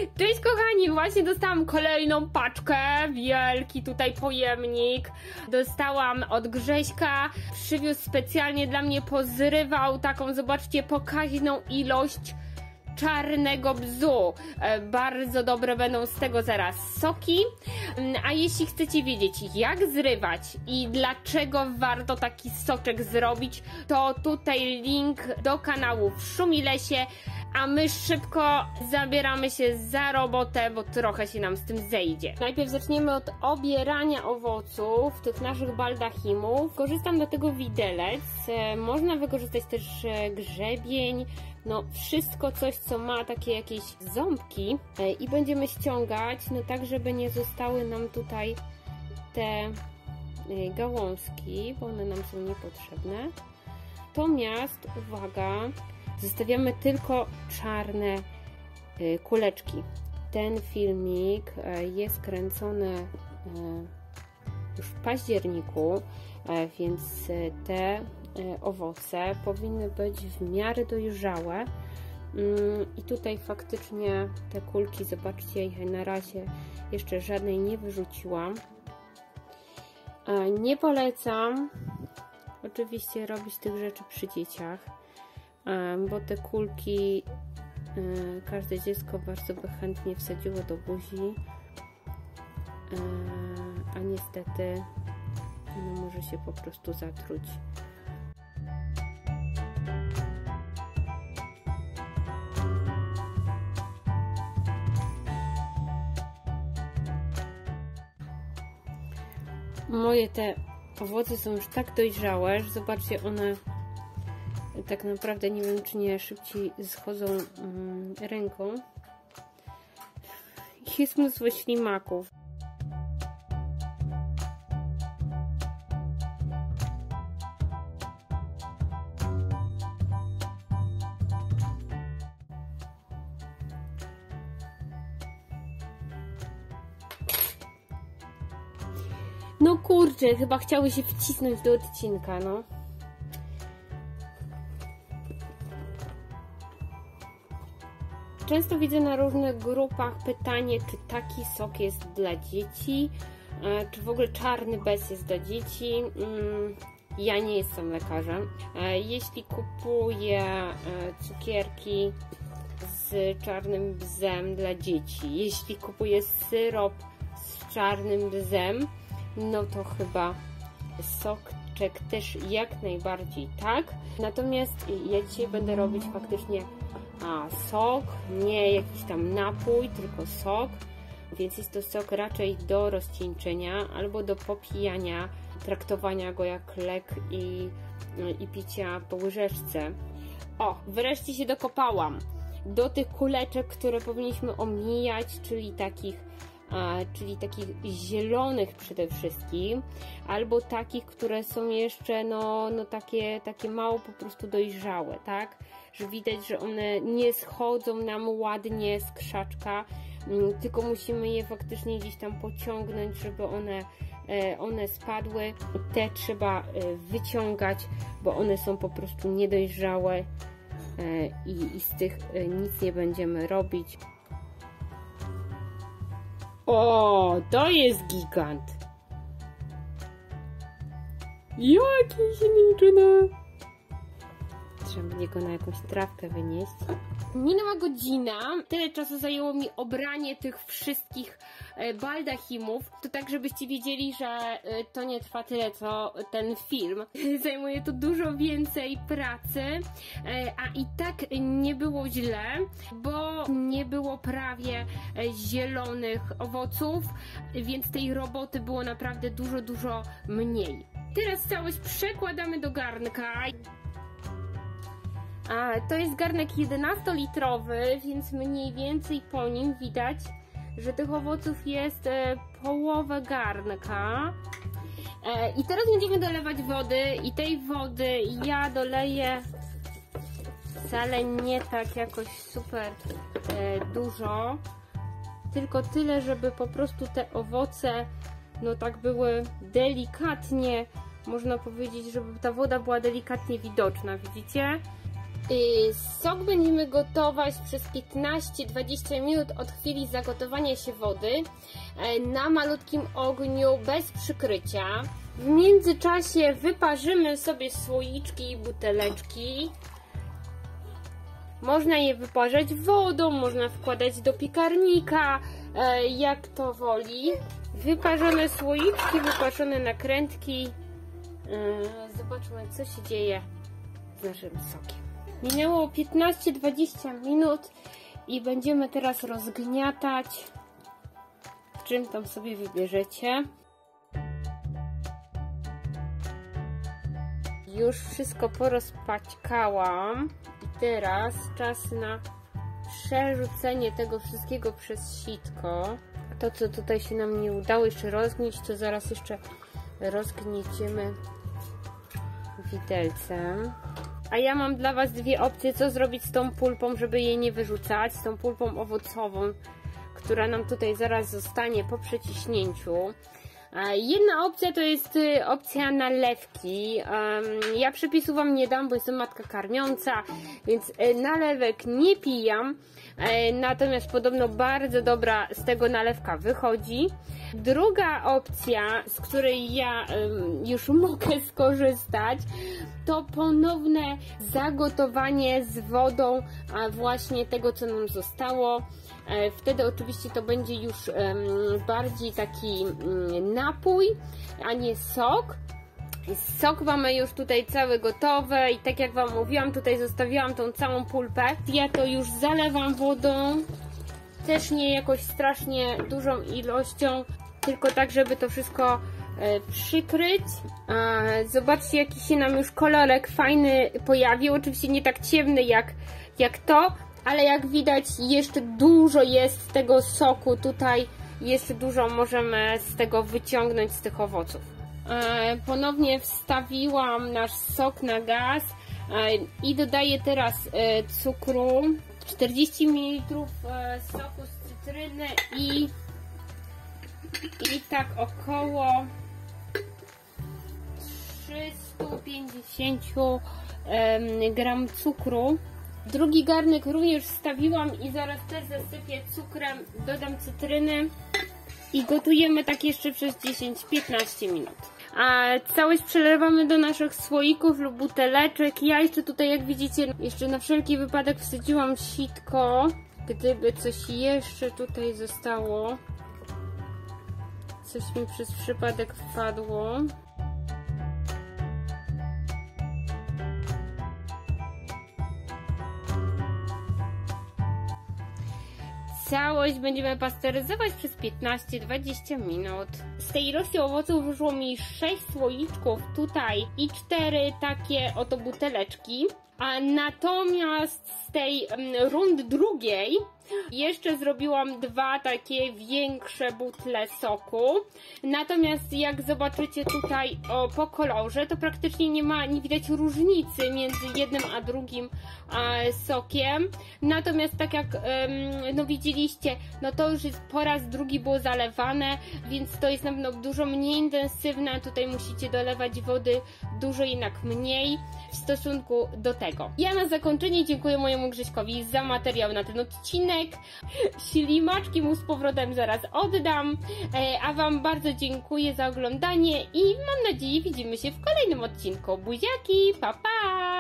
Cześć kochani, właśnie dostałam kolejną paczkę, wielki tutaj pojemnik. Dostałam od Grześka, przywiózł specjalnie dla mnie, pozrywał taką, zobaczcie, pokaźną ilość czarnego bzu. Bardzo dobre będą z tego zaraz soki. A jeśli chcecie wiedzieć, jak zrywać i dlaczego warto taki soczek zrobić, to tutaj link do kanału w Szumilesie, a my szybko zabieramy się za robotę, bo trochę się nam z tym zejdzie. Najpierw zaczniemy od obierania owoców, tych naszych baldachimów. Korzystam do tego widelec, można wykorzystać też grzebień, no wszystko coś, co ma takie jakieś ząbki, i będziemy ściągać, no tak, żeby nie zostały nam tutaj te gałązki, bo one nam są niepotrzebne. Natomiast, uwaga, zostawiamy tylko czarne kuleczki. Ten filmik jest kręcony już w październiku, więc te owoce powinny być w miarę dojrzałe. I tutaj faktycznie te kulki, zobaczcie, ich na razie jeszcze żadnej nie wyrzuciłam. Nie polecam oczywiście robić tych rzeczy przy dzieciach, bo te kulki każde dziecko bardzo by chętnie wsadziło do buzi, a niestety no, może się po prostu zatruć. Moje te owoce są już tak dojrzałe, że zobaczcie, one tak naprawdę nie wiem, czy nie szybciej schodzą ręką. Jest mnóstwo ślimaków. No kurczę, chyba chciały się wcisnąć do odcinka, no. Często widzę na różnych grupach pytanie, czy taki sok jest dla dzieci, czy w ogóle czarny bez jest dla dzieci. Ja nie jestem lekarzem. Jeśli kupuję cukierki z czarnym bzem dla dzieci, jeśli kupuję syrop z czarnym bzem, no to chyba soczek też jak najbardziej tak. Natomiast ja dzisiaj będę robić faktycznie sok, nie jakiś tam napój, tylko sok, więc jest to sok raczej do rozcieńczenia albo do popijania, traktowania go jak lek i picia po łyżeczce. O, wreszcie się dokopałam do tych kuleczek, które powinniśmy omijać, czyli takich zielonych przede wszystkim, albo takich, które są jeszcze no takie mało po prostu dojrzałe, tak? Że widać, że one nie schodzą nam ładnie z krzaczka, tylko musimy je faktycznie gdzieś tam pociągnąć, żeby one spadły. Te trzeba wyciągać, bo one są po prostu niedojrzałe i z tych nic nie będziemy robić. O, to jest gigant! Jaki śliczny! Trzeba będzie go na jakąś trawkę wynieść. Minęła godzina. Tyle czasu zajęło mi obranie tych wszystkich baldachimów. To tak, żebyście wiedzieli, że to nie trwa tyle, co ten film. Zajmuje to dużo więcej pracy, a i tak nie było źle, bo nie było prawie zielonych owoców, więc tej roboty było naprawdę dużo mniej. Teraz całość przekładamy do garnka. To jest garnek 11-litrowy, więc mniej więcej po nim widać, że tych owoców jest połowę garnka. I teraz będziemy dolewać wody i tej wody ja doleję wcale nie tak jakoś super dużo, tylko tyle, żeby po prostu te owoce no tak były delikatnie, można powiedzieć, żeby ta woda była delikatnie widoczna, widzicie? Sok będziemy gotować przez 15-20 minut od chwili zagotowania się wody na malutkim ogniu bez przykrycia. W międzyczasie wyparzymy sobie słoiczki i buteleczki. Można je wyparzać wodą, można wkładać do piekarnika, jak to woli. Wyparzone słoiczki, wyparzone nakrętki. Zobaczmy, co się dzieje z naszym sokiem. Minęło 15-20 minut i będziemy teraz rozgniatać, czym tam sobie wybierzecie. Już wszystko porozpaćkałam i teraz czas na przerzucenie tego wszystkiego przez sitko. To, co tutaj się nam nie udało jeszcze rozgnieć, to zaraz jeszcze rozgnieciemy widelcem. A ja mam dla Was dwie opcje, co zrobić z tą pulpą, żeby jej nie wyrzucać, z tą pulpą owocową, która nam tutaj zaraz zostanie po przeciśnięciu. Jedna opcja to jest opcja nalewki. Ja przepisu Wam nie dam, bo jestem matka karmiąca, więc nalewek nie pijam. Natomiast podobno bardzo dobra z tego nalewka wychodzi. Druga opcja, z której ja już mogę skorzystać, to ponowne zagotowanie z wodą właśnie tego, co nam zostało. Wtedy oczywiście to będzie już bardziej taki napój, a nie sok. Sok mamy już tutaj cały gotowy i tak jak Wam mówiłam, tutaj zostawiłam tą całą pulpę. Ja to już zalewam wodą, też nie jakoś strasznie dużą ilością, tylko tak, żeby to wszystko przykryć. Zobaczcie, jaki się nam już kolorek fajny pojawił, oczywiście nie tak ciemny jak to, ale jak widać jeszcze dużo jest tego soku tutaj, jeszcze dużo możemy z tego wyciągnąć z tych owoców. Ponownie wstawiłam nasz sok na gaz i dodaję teraz cukru, 40 ml soku z cytryny i tak około 350 gram cukru. Drugi garnek również wstawiłam i zaraz też zasypię cukrem, dodam cytryny i gotujemy tak jeszcze przez 10-15 minut. A całość przelewamy do naszych słoików lub buteleczek. Ja jeszcze tutaj, jak widzicie, jeszcze na wszelki wypadek wsadziłam sitko, gdyby coś jeszcze tutaj zostało. Coś mi przez przypadek wpadło. Całość będziemy pasteryzować przez 15-20 minut. Z tej ilości owoców wyszło mi 6 słoiczków tutaj i 4 takie oto buteleczki. A natomiast z tej rundy drugiej jeszcze zrobiłam 2 takie większe butle soku. Natomiast jak zobaczycie tutaj po kolorze, to praktycznie nie widać różnicy między jednym a drugim sokiem. Natomiast tak jak no widzieliście, no to już jest po raz drugi było zalewane, więc to jest na pewno dużo mniej intensywne. Tutaj musicie dolewać wody dużo jednak mniej w stosunku do tego. Ja na zakończenie dziękuję mojemu Grześkowi za materiał na ten odcinek. Ślimaczki mu z powrotem zaraz oddam, a Wam bardzo dziękuję za oglądanie i mam nadzieję widzimy się w kolejnym odcinku. Buziaki, pa pa!